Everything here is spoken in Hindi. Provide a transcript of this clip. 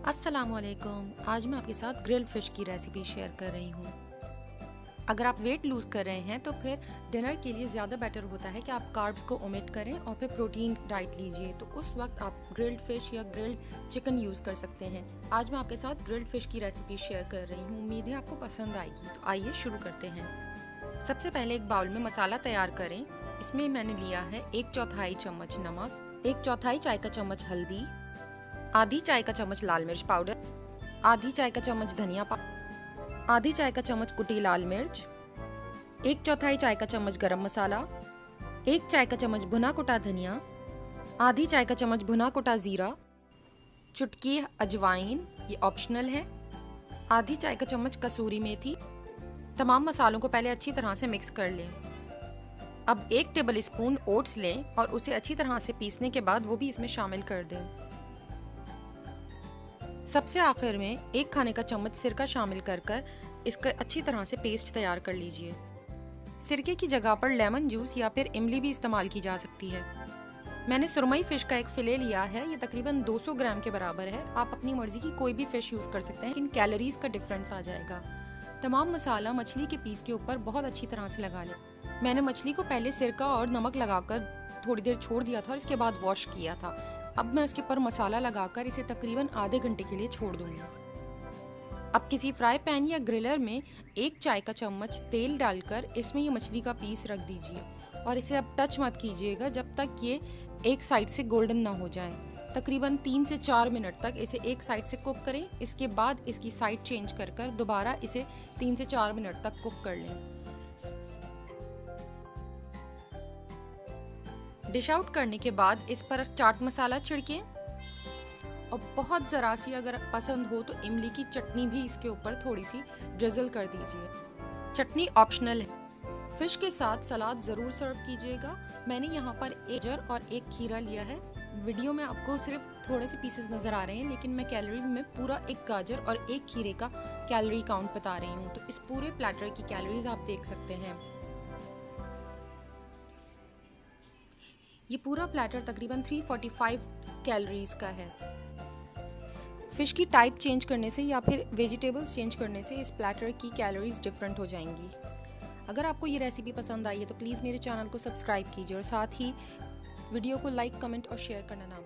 अस्सलामुअलैकुम। आज मैं आपके साथ ग्रिल्ड फिश की रेसिपी शेयर कर रही हूँ। अगर आप वेट लूज़ कर रहे हैं तो फिर डिनर के लिए ज़्यादा बेटर होता है कि आप कार्ब्स को ओमिट करें और फिर प्रोटीन डाइट लीजिए। तो उस वक्त आप ग्रिल्ड फिश या ग्रिल्ड चिकन यूज़ कर सकते हैं। आज मैं आपके साथ ग्रिल्ड फिश की रेसिपी शेयर कर रही हूँ। उम्मीद है आपको पसंद आएगी। तो आइए शुरू करते हैं। सबसे पहले एक बाउल में मसाला तैयार करें। इसमें मैंने लिया है 1/4 चम्मच नमक, 1/4 चाय का चम्मच हल्दी, आधी चाय का चम्मच लाल मिर्च पाउडर, आधी चाय का चम्मच धनिया पाउडर, आधी चाय का चम्मच कुटी लाल मिर्च, 1/4 चाय का चम्मच गरम मसाला, 1 चाय का चम्मच भुना कुटा धनिया, आधी चाय का चम्मच भुना कुटा जीरा, चुटकी अजवाइन, ये ऑप्शनल है, आधी चाय का चम्मच कसूरी मेथी। तमाम मसालों को पहले अच्छी तरह से मिक्स कर लें। अब 1 टेबल स्पून ओट्स लें और उसे अच्छी तरह से पीसने के बाद वो भी इसमें शामिल कर दें। सबसे आखिर में 1 खाने का चम्मच सिरका शामिल कर इसका अच्छी तरह से पेस्ट तैयार कर लीजिए। सिरके की जगह पर लेमन जूस या फिर इमली भी इस्तेमाल की जा सकती है। मैंने सुरमई फिश का एक फिले लिया है, ये तकरीबन 200 ग्राम के बराबर है। आप अपनी मर्जी की कोई भी फिश यूज़ कर सकते हैं, लेकिन कैलोरीज का डिफरेंस आ जाएगा। तमाम मसाला मछली के पीस के ऊपर बहुत अच्छी तरह से लगा लें। मैंने मछली को पहले सिरका और नमक लगाकर थोड़ी देर छोड़ दिया था और इसके बाद वॉश किया था। अब मैं इसके ऊपर मसाला लगाकर इसे तकरीबन आधे घंटे के लिए छोड़ दूंगी। अब किसी फ्राई पैन या ग्रिलर में 1 चाय का चम्मच तेल डालकर इसमें ये मछली का पीस रख दीजिए और इसे अब टच मत कीजिएगा जब तक ये एक साइड से गोल्डन ना हो जाए। तकरीबन 3 से 4 मिनट तक इसे एक साइड से कुक करें। इसके बाद इसकी साइड चेंज कर दोबारा इसे 3 से 4 मिनट तक कुक कर लें। डिश आउट करने के बाद इस पर चाट मसाला छिड़कें और बहुत ज़रा सी अगर पसंद हो तो इमली की चटनी भी इसके ऊपर थोड़ी सी ड्रिजल कर दीजिए। चटनी ऑप्शनल है। फिश के साथ सलाद ज़रूर सर्व कीजिएगा। मैंने यहाँ पर 1 गाजर और 1 खीरा लिया है। वीडियो में आपको सिर्फ थोड़े से पीसेस नज़र आ रहे हैं, लेकिन मैं कैलोरी में पूरा 1 गाजर और 1 खीरे का कैलोरी काउंट बता रही हूँ। तो इस पूरे प्लेटर की कैलोरीज आप देख सकते हैं। ये पूरा प्लेटर तकरीबन 345 कैलोरीज का है। फिश की टाइप चेंज करने से या फिर वेजिटेबल्स चेंज करने से इस प्लेटर की कैलोरीज डिफरेंट हो जाएंगी। अगर आपको ये रेसिपी पसंद आई है तो प्लीज़ मेरे चैनल को सब्सक्राइब कीजिए और साथ ही वीडियो को लाइक, कमेंट और शेयर करना ना भूलें।